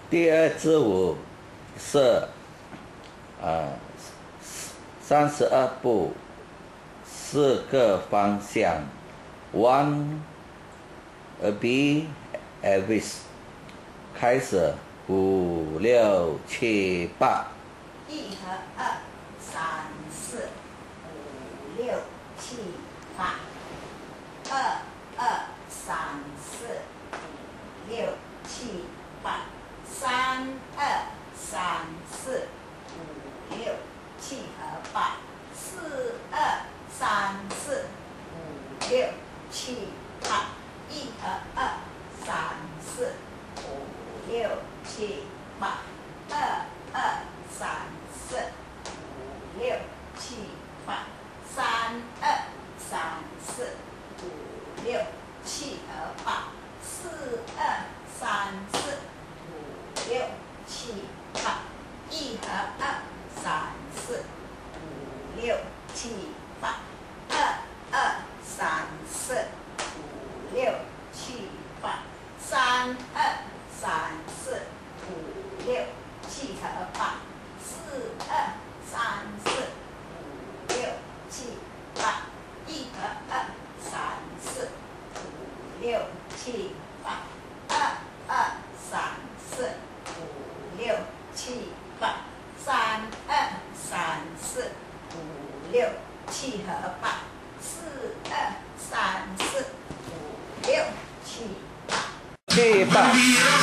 第二支舞是32步，4个方向 ，1 a B Elvis， 开始5、6、7、8。 1和2、3、4、5、6、7、8。2、2、3、4、5、6、7、8。3、2、3、4、5、6、7和8。4、2、3、4、5、6、7、8。1和2、3、4、5、6、7、8。2、2、3、4、5、6、7、8。3、2、3、4、5、6、7和8。4、2、3、4、5、6、7、8。1和2、3、4、5、6、7、8。2、2、3、4、5、6、7、8。3、2、3、4、5、6、7和8。4、2、3、4、5、6、7、8。1和2、3、4、5、6、7、8。2、2、3、4、5、6、7、8。3、2、3、4、5、6、7和8。4、2、3、4、5、6、7、8。 7、8。